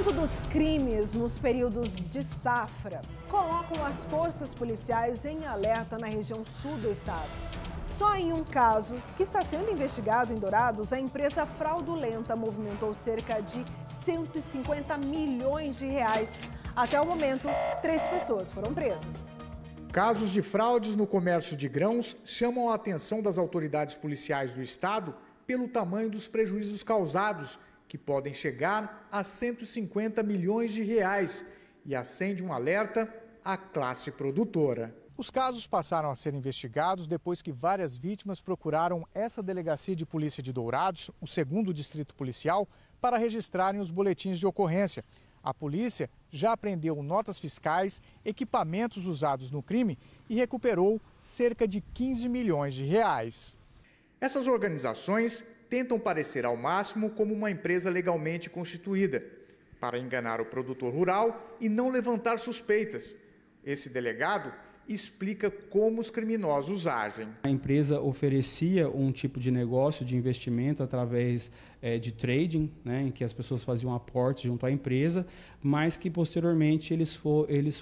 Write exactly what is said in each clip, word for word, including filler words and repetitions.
aumento dos crimes nos períodos de safra colocam as forças policiais em alerta na região sul do estado. Só em um caso, que está sendo investigado em Dourados, a empresa fraudulenta movimentou cerca de cento e cinquenta milhões de reais. Até o momento, três pessoas foram presas. Casos de fraudes no comércio de grãos chamam a atenção das autoridades policiais do estado pelo tamanho dos prejuízos causados, que podem chegar a cento e cinquenta milhões de reais, e acende um alerta à classe produtora. Os casos passaram a ser investigados depois que várias vítimas procuraram essa delegacia de polícia de Dourados, o segundo distrito policial, para registrarem os boletins de ocorrência. A polícia já apreendeu notas fiscais, equipamentos usados no crime e recuperou cerca de quinze milhões de reais. Essas organizações tentam parecer ao máximo como uma empresa legalmente constituída, para enganar o produtor rural e não levantar suspeitas. Esse delegado explica como os criminosos agem. A empresa oferecia um tipo de negócio de investimento através é, de trading, né, em que as pessoas faziam aportes junto à empresa, mas que posteriormente eles, for, eles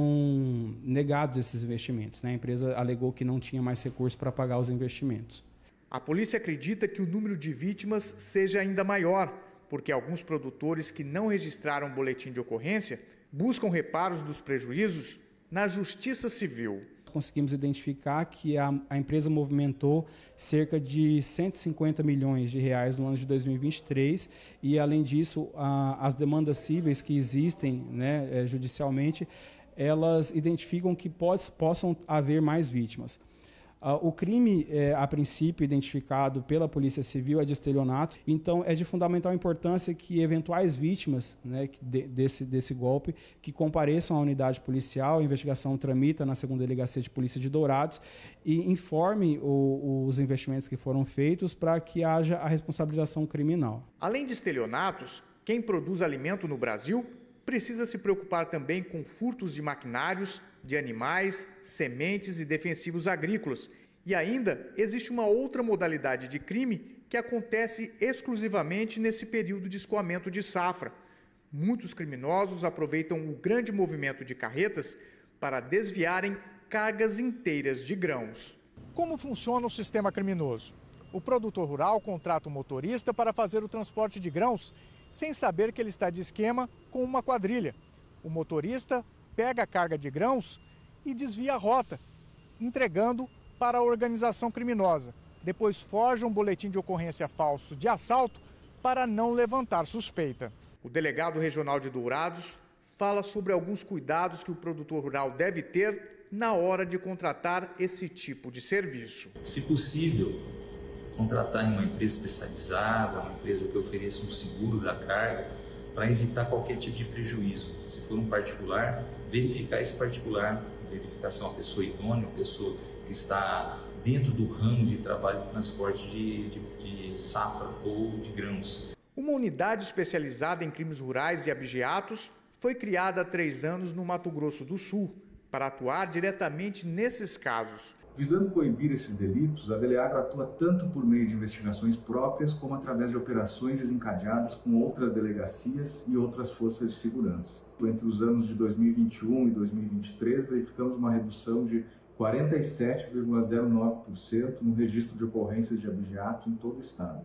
foram negados esses investimentos, né? A empresa alegou que não tinha mais recursos para pagar os investimentos. A polícia acredita que o número de vítimas seja ainda maior, porque alguns produtores que não registraram um boletim de ocorrência buscam reparos dos prejuízos na Justiça Civil. Conseguimos identificar que a, a empresa movimentou cerca de cento e cinquenta milhões de reais no ano de dois mil e vinte e três e, além disso, a, as demandas cíveis que existem, né, judicialmente, elas identificam que pode, possam haver mais vítimas. Uh, o crime, é, a princípio, identificado pela Polícia Civil é de estelionato, então é de fundamental importância que eventuais vítimas, né, de, desse, desse golpe que compareçam à unidade policial, a investigação tramita na segunda Delegacia de Polícia de Dourados e informem o, os investimentos que foram feitos para que haja a responsabilização criminal. Além de estelionatos, quem produz alimento no Brasil precisa se preocupar também com furtos de maquinários, de animais, sementes e defensivos agrícolas. E ainda existe uma outra modalidade de crime que acontece exclusivamente nesse período de escoamento de safra. Muitos criminosos aproveitam o grande movimento de carretas para desviarem cargas inteiras de grãos. Como funciona o sistema criminoso? O produtor rural contrata o motorista para fazer o transporte de grãos, sem saber que ele está de esquema com uma quadrilha. O motorista pega a carga de grãos e desvia a rota, entregando para a organização criminosa. Depois forja um boletim de ocorrência falso de assalto para não levantar suspeita. O delegado regional de Dourados fala sobre alguns cuidados que o produtor rural deve ter na hora de contratar esse tipo de serviço. Se possível, contratar em uma empresa especializada, uma empresa que ofereça um seguro da carga, para evitar qualquer tipo de prejuízo. Se for um particular, verificar esse particular, verificar se é uma pessoa idônea, uma pessoa que está dentro do ramo de trabalho de transporte de, de, de safra ou de grãos. Uma unidade especializada em crimes rurais e abigeatos foi criada há três anos no Mato Grosso do Sul, para atuar diretamente nesses casos. Visando coibir esses delitos, a Deleagro atua tanto por meio de investigações próprias como através de operações desencadeadas com outras delegacias e outras forças de segurança. Entre os anos de dois mil e vinte e um e dois mil e vinte e três, verificamos uma redução de quarenta e sete vírgula zero nove por cento no registro de ocorrências de abigeato em todo o estado.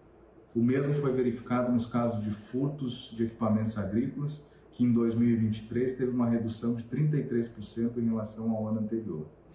O mesmo foi verificado nos casos de furtos de equipamentos agrícolas, que em dois mil e vinte e três teve uma redução de trinta e três por cento em relação ao ano anterior.